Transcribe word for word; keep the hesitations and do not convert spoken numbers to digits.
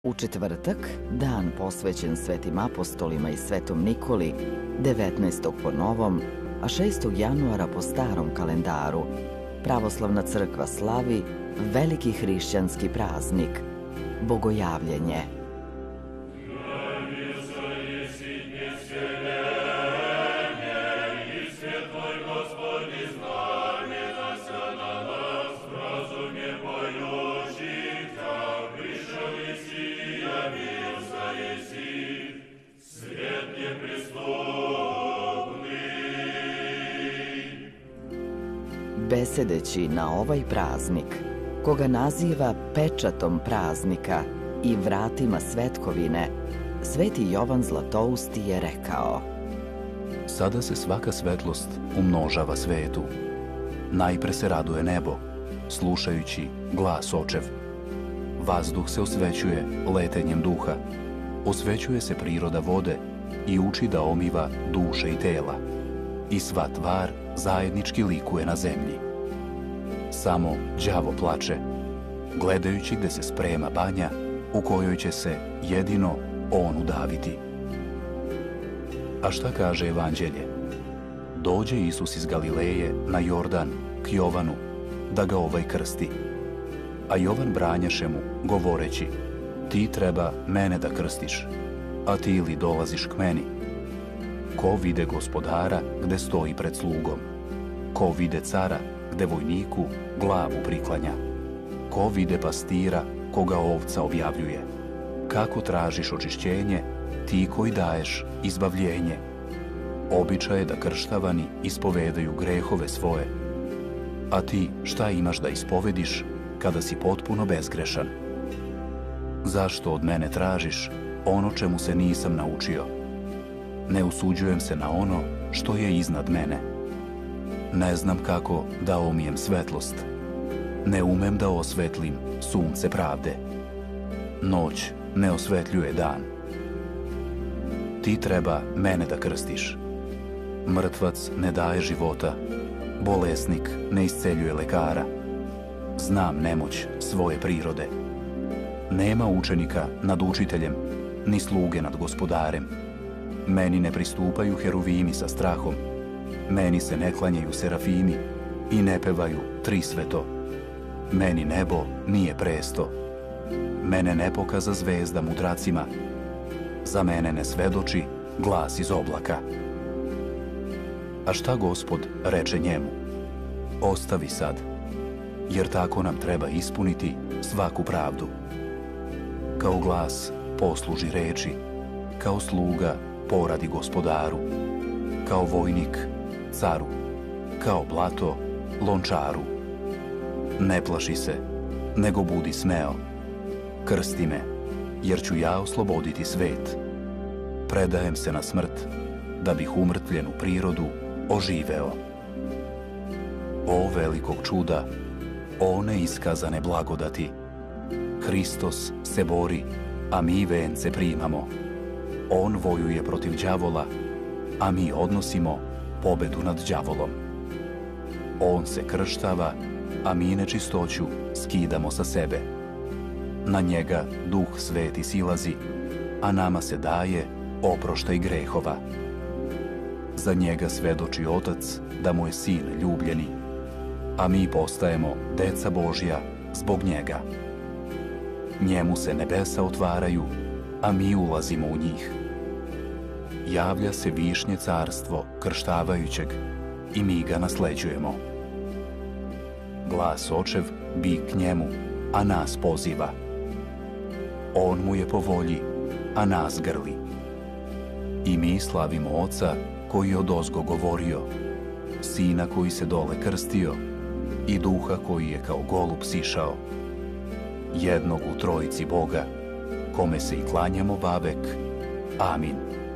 U četvrtak, dan posvećen svetim apostolima i svetom Nikoli, devetnaestog po novom, a šestog januara po starom kalendaru, Pravoslavna crkva slavi veliki hrišćanski praznik, Bogojavljenje. Besedeći na ovaj praznik, koga naziva pečatom praznika i vratima svetkovine, sveti Jovan Zlatousti je rekao: Sada se svaka svetlost umnožava svetu. Najpre se raduje nebo, slušajući glas očev. Vazduh se osvećuje letenjem duha, osvećuje se priroda vode i uči da omiva duše i tela. I sva tvar zajednički likuje na zemlji. Samo đavo plače, gledajući gde se sprema banja u kojoj će se jedino on udaviti. A šta kaže Evanđelje? Dođe Isus iz Galileje na Jordan k Jovanu da ga ovaj krsti. A Jovan branjaše mu, govoreći: Ti treba mene da krstiš, a ti li dolaziš k meni? Ko vide gospodara gde stoji pred slugom? Ko vide cara gde vojniku glavu priklanja? Ko vide pastira koga ovca objavljuje? Kako tražiš očišćenje, ti koji daješ izbavljenje? Običaj je da krštavani ispovedaju grehove svoje. A ti šta imaš da ispovediš kada si potpuno bezgrešan? Zašto od mene tražiš ono čemu se nisam naučio? Ne usuđujem se na ono što je iznad mene. Ne znam kako da omijem svetlost. Ne umem da osvetlim sunce pravde. Noć ne osvetljuje dan. Ti treba mene da krstiš. Mrtvac ne daje života, bolesnik ne isceljuje lekara. Znam nemoć svoje prirode. Nema učenika nad učiteljem, ni sluge nad gospodarem. Meni ne pristupaju heruvimi sa strahom, meni se ne klanjaju serafimi i ne pevaju trisveto. Meni nebo nije presto, mene ne pokaza zvezda mudracima, za mene ne svedoči glas iz oblaka. A šta Gospod reče njemu? Ostavi sad, jer tako nam treba ispuniti svaku pravdu. Kao glas posluži reči, kao sluga poradi gospodaru, kao vojnik caru, kao blato lončaru. Ne plaši se, nego budi smeo. Krsti me, jer ću ja osloboditi svet. Predajem se na smrt, da bih umrtvljenu prirodu oživeo. O velikog čuda, o neiskazane blagodati! Hristos se bori, a mi vence primamo. On vojuje protiv đavola, a mi odnosimo pobedu nad đavolom. On se krštava, a mi nečistoću skidamo sa sebe. Na njega Duh Sveti silazi, a nama se daje oproštaj grehova. Za njega svedoči Otac da mu je Sin ljubljeni, a mi postajemo deca Božja zbog njega. Njemu se nebesa otvaraju, a mi ulazimo u njih. Javlja se višnje carstvo krštavajućeg i mi ga nasleđujemo. Glas očev bi k njemu, a nas poziva. On mu je po volji, a nas grli. I mi slavimo Oca koji je odozgo govorio, Sina koji se dole krstio i Duha koji je kao golub sišao. Jednog u trojici Boga, kome se i klanjamo vavek. Amin.